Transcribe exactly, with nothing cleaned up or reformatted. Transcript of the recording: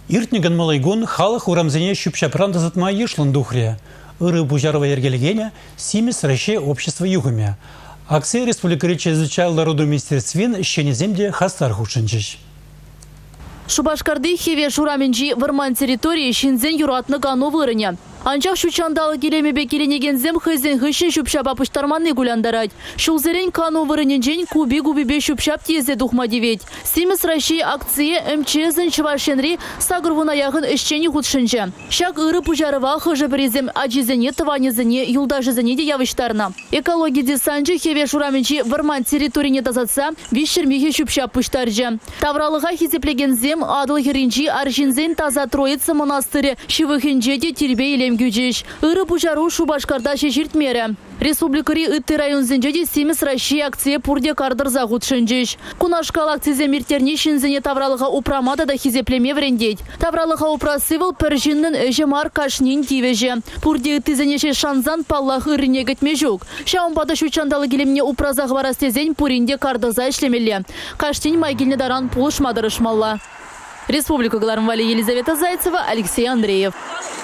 Иртниган малайгон халық урамзене шупшапран дазатма ешлан духре. Иры бужарова ергелегене симес раще общества югуме. Акция республикарича изучал народу министерствен щенеземде хастар хушинчиш. Шубашкарды хеве шураменджи варман территории шинзен юратны гану вырыне. Анчах шучандалы келемебе келенегензем хызен хышын шупшап апыштарманы гуляндарать. Шулзерен кану вырыненжен куби-губибе шупшап тезе духма девет. Симес России акция МЧСен Чувашенри сагырвуна яғын ішчені худшынчы. Шак ыры пужарыва хыжы бірезем аджизене тыванезене юлдажызене де явыштарна. Экология десанчы хеве шураменчи варман территорине тазатса вишермихе шупшап пыштаржы. Тавралыға хизеплегензем адыл херинчи аршинзен таза троица монастыры шивыхенже де тербе илем гюджиш. Иры пужару Шубашкарда шеширтмере. Республикари ытты районзенже Симес России акция пурде кардыр загут шынжиш. Кунашкал акция миртерни шинзене тавралыға упрамада да хизеплеме врендеть. Тавралыға упрасывал пержиннен эжемар кашнин тивеже. Пурде ытызенеше шанзан паллах ырыне гетме жук. Шаумпада шучандалы келемне упразах варастезень пуринде кардыза ишлемеле. Каштин майгильне даран пулышмадырышмалла. Республика Глармвали, Елизавета Зайцева, Алексей Андреев.